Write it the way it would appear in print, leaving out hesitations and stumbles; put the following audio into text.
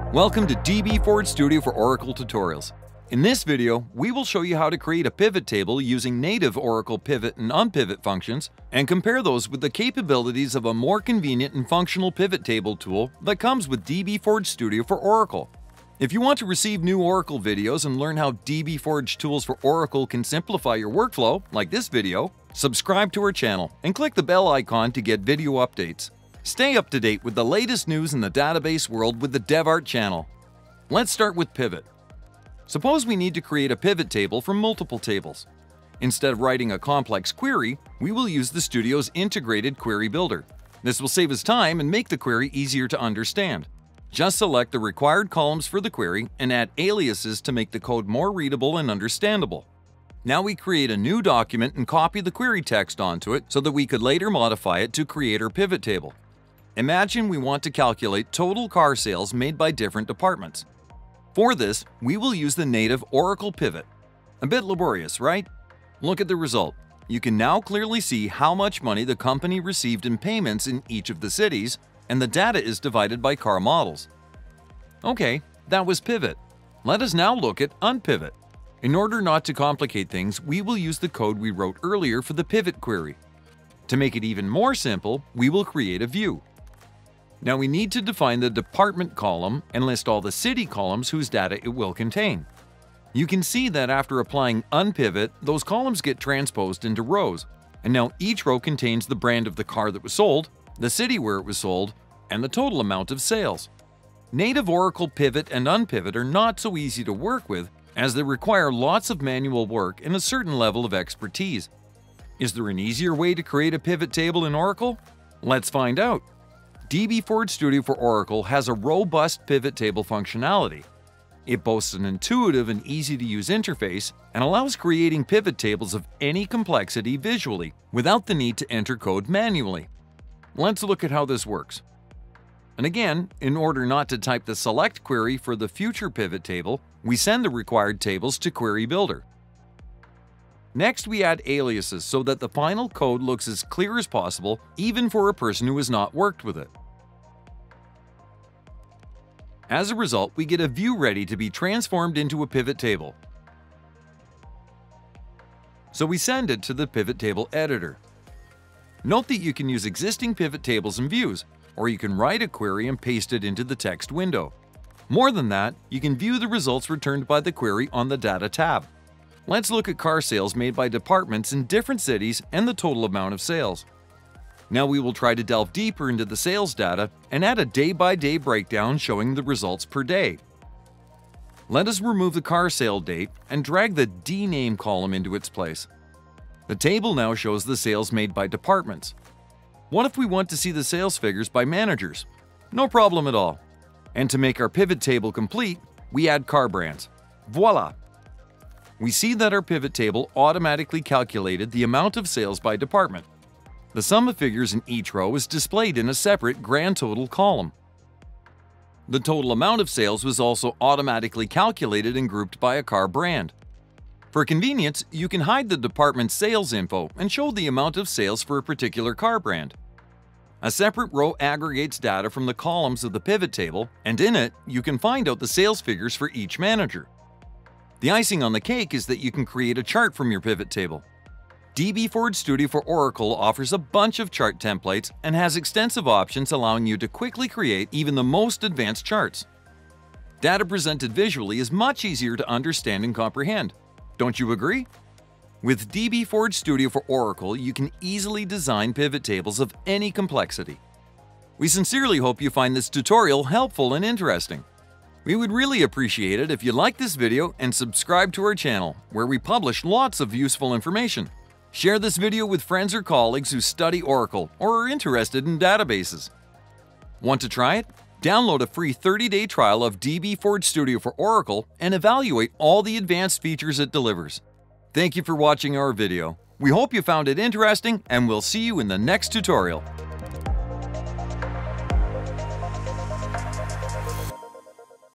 Welcome to dbForge Studio for Oracle tutorials. In this video, we will show you how to create a pivot table using native Oracle pivot and unpivot functions and compare those with the capabilities of a more convenient and functional pivot table tool that comes with dbForge Studio for Oracle. If you want to receive new Oracle videos and learn how dbForge tools for Oracle can simplify your workflow, like this video, subscribe to our channel and click the bell icon to get video updates. Stay up to date with the latest news in the database world with the Devart channel. Let's start with Pivot. Suppose we need to create a pivot table from multiple tables. Instead of writing a complex query, we will use the Studio's integrated query builder. This will save us time and make the query easier to understand. Just select the required columns for the query and add aliases to make the code more readable and understandable. Now we create a new document and copy the query text onto it so that we could later modify it to create our pivot table. Imagine we want to calculate total car sales made by different departments. For this, we will use the native Oracle Pivot. A bit laborious, right? Look at the result. You can now clearly see how much money the company received in payments in each of the cities, and the data is divided by car models. Okay, that was Pivot. Let us now look at Unpivot. In order not to complicate things, we will use the code we wrote earlier for the pivot query. To make it even more simple, we will create a view. Now we need to define the department column and list all the city columns whose data it will contain. You can see that after applying unpivot, those columns get transposed into rows, and now each row contains the brand of the car that was sold, the city where it was sold, and the total amount of sales. Native Oracle Pivot and Unpivot are not so easy to work with as they require lots of manual work and a certain level of expertise. Is there an easier way to create a pivot table in Oracle? Let's find out. dbForge Studio for Oracle has a robust pivot table functionality. It boasts an intuitive and easy-to-use interface and allows creating pivot tables of any complexity visually without the need to enter code manually. Let's look at how this works. And again, in order not to type the select query for the future pivot table, we send the required tables to Query Builder. Next, we add aliases so that the final code looks as clear as possible, even for a person who has not worked with it. As a result, we get a view ready to be transformed into a pivot table. So we send it to the pivot table editor. Note that you can use existing pivot tables and views, or you can write a query and paste it into the text window. More than that, you can view the results returned by the query on the Data tab. Let's look at car sales made by departments in different cities and the total amount of sales. Now we will try to delve deeper into the sales data and add a day-by-day breakdown showing the results per day. Let us remove the car sale date and drag the dname column into its place. The table now shows the sales made by departments. What if we want to see the sales figures by managers? No problem at all. And to make our pivot table complete, we add car brands. Voila! We see that our pivot table automatically calculated the amount of sales by department. The sum of figures in each row is displayed in a separate grand total column. The total amount of sales was also automatically calculated and grouped by a car brand. For convenience, you can hide the department's sales info and show the amount of sales for a particular car brand. A separate row aggregates data from the columns of the pivot table, and in it, you can find out the sales figures for each manager. The icing on the cake is that you can create a chart from your pivot table. dbForge Studio for Oracle offers a bunch of chart templates and has extensive options allowing you to quickly create even the most advanced charts. Data presented visually is much easier to understand and comprehend. Don't you agree? With dbForge Studio for Oracle, you can easily design pivot tables of any complexity. We sincerely hope you find this tutorial helpful and interesting. We would really appreciate it if you like this video and subscribe to our channel, where we publish lots of useful information. Share this video with friends or colleagues who study Oracle or are interested in databases. Want to try it? Download a free 30-day trial of dbForge Studio for Oracle and evaluate all the advanced features it delivers. Thank you for watching our video. We hope you found it interesting, and we'll see you in the next tutorial.